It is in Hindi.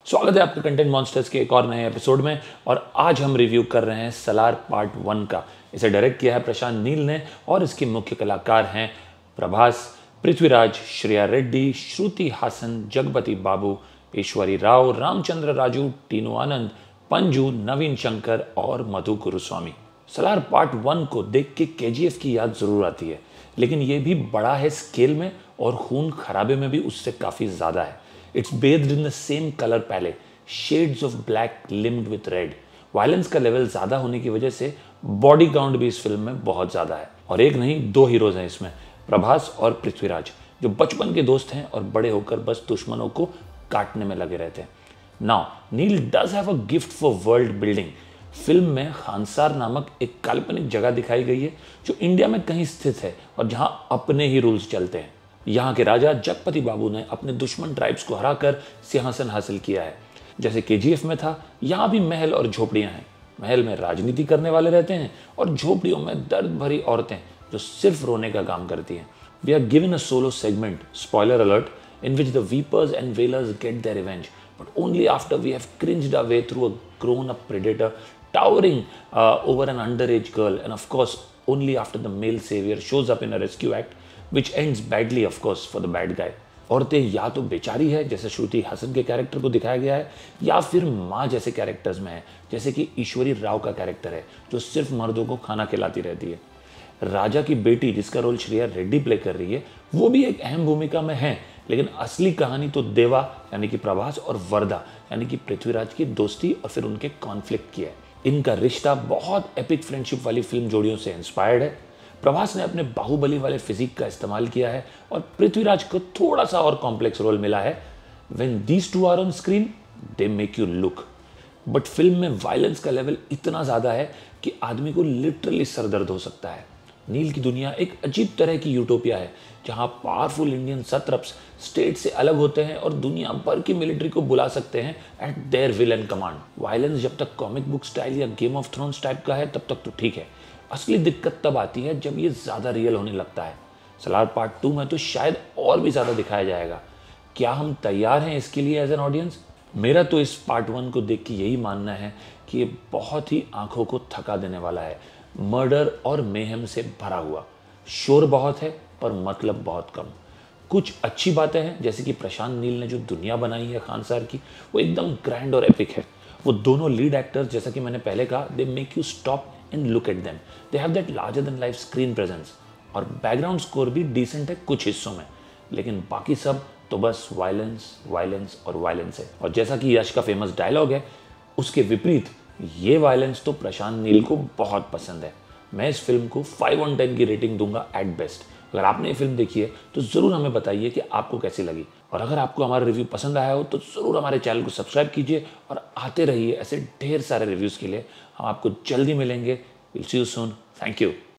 स्वागत है आपके कंटेंट मॉन्स्टर्स के एक और नए एपिसोड में। और आज हम रिव्यू कर रहे हैं सलार पार्ट 1 का। इसे डायरेक्ट किया है प्रशांत नील ने और इसके मुख्य कलाकार हैं प्रभास, पृथ्वीराज, श्रेया रेड्डी, श्रुति हासन, जगपति बाबू, ईश्वरी राव, रामचंद्र राजू, टीनू आनंद, पंजू, नवीन शंकर और मधु गुरुस्वामी। सलार पार्ट 1 को देख के केजीएफ की याद जरूर आती है, लेकिन ये भी बड़ा है स्केल में और खून खराबे में भी उससे काफ़ी ज़्यादा है। It's bathed in the same color palette, shades of black limned with red. Violence का लेवल ज़्यादा होने की वजह से बॉडी काउंट भी इस फिल्म में बहुत ज़्यादा है। और एक नहीं, दो हीरोज हैं इसमें, प्रभास और पृथ्वीराज, जो बचपन के दोस्त हैं और बड़े होकर बस दुश्मनों को काटने में लगे रहते हैं। Now Neel does have a gift for world building. Film में खानसार नामक एक काल्पनिक जगह दिखाई गई है जो इंडिया में कहीं स्थित है और जहां अपने ही रूल्स चलते हैं। यहाँ के राजा जगपति बाबू ने अपने दुश्मन ट्राइब्स को हराकर सिंहासन हासिल किया है। जैसे केजीएफ में था, यहाँ भी महल और झोपड़ियाँ हैं। महल में राजनीति करने वाले रहते हैं और झोपड़ियों में दर्द भरी औरतें जो सिर्फ रोने का काम करती हैं। We are given a solo segment, spoiler alert, in which the weepers and wailers get their revenge, but only after we have cringed a way through a grown up predator towering over an underage girl, and of course only after the male savior shows up in a rescue act which ends badly of course for the bad guy. औरतें या तो बेचारी है जैसे श्रुति हासन के कैरेक्टर को दिखाया गया है, या फिर माँ जैसे कैरेक्टर्स में है जैसे कि ईश्वरी राव का कैरेक्टर है जो सिर्फ मर्दों को खाना खिलाती रहती है। राजा की बेटी जिसका रोल श्रेया रेड्डी प्ले कर रही है, वो भी एक अहम भूमिका में है, लेकिन असली कहानी तो देवा यानी कि प्रभास और वरदा यानी कि पृथ्वीराज की दोस्ती और फिर उनके कॉन्फ्लिक्ट की है। इनका रिश्ता बहुत एपिक फ्रेंडशिप वाली फिल्म जोड़ियों से इंस्पायर्ड है। प्रभास ने अपने बाहुबली वाले फिजिक का इस्तेमाल किया है और पृथ्वीराज को थोड़ा सा और कॉम्प्लेक्स रोल मिला है। When these two are on screen they make you look. But film में वायलेंस का लेवल इतना ज़्यादा है कि आदमी को लिटरली सरदर्द हो सकता है। नील की दुनिया एक अजीब तरह की यूटोपिया है जहां पावरफुल इंडियन सत्रप्स स्टेट से अलग होते हैं और दुनिया भर की मिलिट्री को बुला सकते हैं at their will and command. Violence जब तक कॉमिक बुक स्टाइल या गेम ऑफ थ्रोन्स टाइप का है तब तक तो ठीक है, असली दिक्कत तब आती है जब ये ज़्यादा रियल होने लगता है। सलार पार्ट 2 में तो शायद और भी ज़्यादा दिखाया जाएगा। क्या हम तैयार हैं इसके लिए एज एन ऑडियंस? मेरा तो इस पार्ट 1 को देख के यही मानना है कि ये बहुत ही आंखों को थका देने वाला है। मर्डर और मेहम से भरा हुआ, शोर बहुत है पर मतलब बहुत कम। कुछ अच्छी बातें हैं जैसे कि प्रशांत नील ने जो दुनिया बनाई है खानसार की, वो एकदम ग्रैंड और एपिक है। वो दोनों लीड एक्टर्स, जैसा कि मैंने पहले कहा, they make you stop and look at them. They have that larger than life screen presence. और बैकग्राउंड स्कोर भी डिसेंट है कुछ हिस्सों में, लेकिन बाकी सब तो बस वायलेंस वायलेंस और वायलेंस है। और जैसा कि यश का फेमस डायलॉग है, उसके विपरीत ये वायलेंस तो प्रशांत नील को बहुत पसंद है। मैं इस फिल्म को 5 on 10 की रेटिंग दूंगा एट बेस्ट। अगर आपने ये फिल्म देखी है तो ज़रूर हमें बताइए कि आपको कैसी लगी। और अगर आपको हमारा रिव्यू पसंद आया हो तो ज़रूर हमारे चैनल को सब्सक्राइब कीजिए और आते रहिए ऐसे ढेर सारे रिव्यूज़ के लिए। हम आपको जल्दी मिलेंगे। Will see you soon. Thank you.